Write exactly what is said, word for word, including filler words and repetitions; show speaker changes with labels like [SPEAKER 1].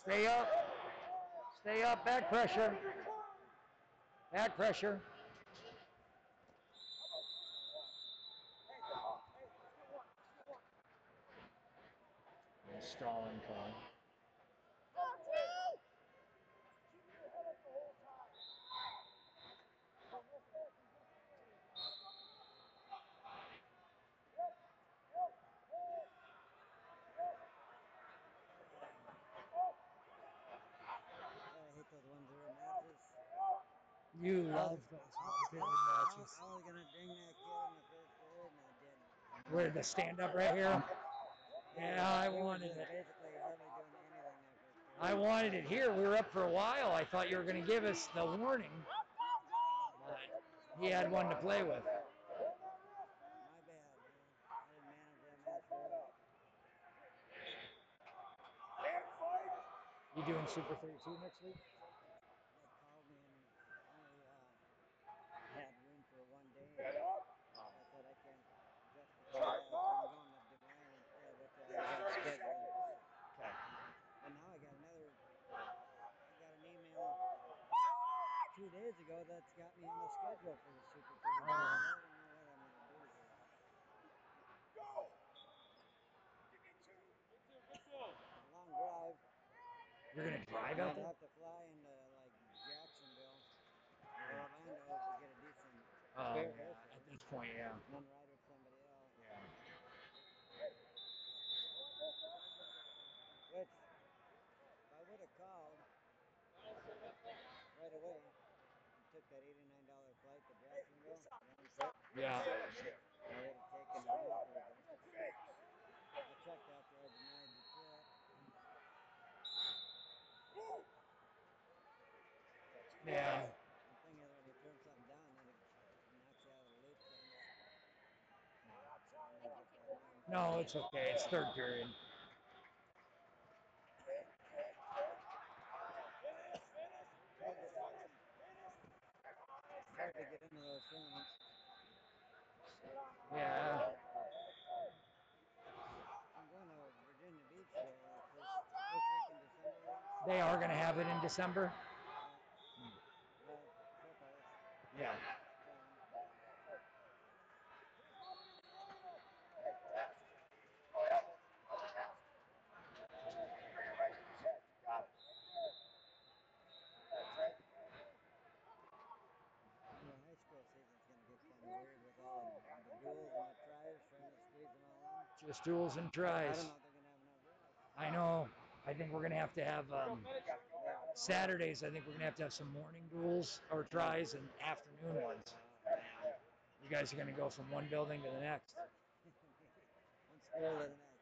[SPEAKER 1] Stay up. Stay up. Back pressure. Back pressure. Stalling call.
[SPEAKER 2] I hate those one zero matches.
[SPEAKER 1] You love those one-zero matches.
[SPEAKER 2] I was gonna ding that kid in the first period, and I didn't.
[SPEAKER 1] Where the stand up right here? Yeah, I wanted it.
[SPEAKER 2] Basically, hardly doing anything that first period.
[SPEAKER 1] I wanted it here. We were up for a while. I thought you were going to give us the warning. But he had one to play with.
[SPEAKER 2] My bad, man. I didn't manage that match well.
[SPEAKER 1] You doing Super thirty-two next week?
[SPEAKER 2] They called me and only uh, had room for one day. I said I can't justify that, so I'm going to Divine instead, which I got scheduled.
[SPEAKER 1] Okay.
[SPEAKER 2] But now I got another. I got an email two days ago that's got me on the schedule for the Super thirty-two. Uh, I don't know what I'm going to do here. Go! Give me two. Good two, good two. Long drive.
[SPEAKER 1] You're going to drive out
[SPEAKER 2] I'd
[SPEAKER 1] there?
[SPEAKER 2] have to fly into like Jacksonville or Orlando to get a decent
[SPEAKER 1] Oh,
[SPEAKER 2] fare
[SPEAKER 1] yeah.
[SPEAKER 2] airfare.
[SPEAKER 1] At this point, yeah.
[SPEAKER 2] And then ride with somebody else.
[SPEAKER 1] Yeah.
[SPEAKER 2] Which, if I would have called right away and took that eighty-nine dollar flight to Jacksonville, round trip,
[SPEAKER 1] Yeah.
[SPEAKER 2] I would have taken the offer. But I checked after I denied the trip.
[SPEAKER 1] Yeah.
[SPEAKER 2] The thing is, when you turn something down, then it knocks you out of the loop, kind of. So I'm gonna get that name.
[SPEAKER 1] No, it's okay. It's third period.
[SPEAKER 2] Hard to get into those tournaments.
[SPEAKER 1] Yeah.
[SPEAKER 2] I'm going to Virginia Beach though, first first week in December.
[SPEAKER 1] They are going to have it in December?
[SPEAKER 2] Yeah. Well, so far.
[SPEAKER 1] Yeah.
[SPEAKER 2] Plan. The high school season's going to get kind of weird with all the, the duels and the tries, trying to squeeze them all in.
[SPEAKER 1] Just duels and
[SPEAKER 2] I
[SPEAKER 1] tries.
[SPEAKER 2] don't know if they're going to have enough refs.
[SPEAKER 1] I know. I think we're going to have to have um, Saturdays. I think we're going to have to have some morning duels or tries and afternoon ones. You guys are going to go from one building to the next.
[SPEAKER 2] One school to the next.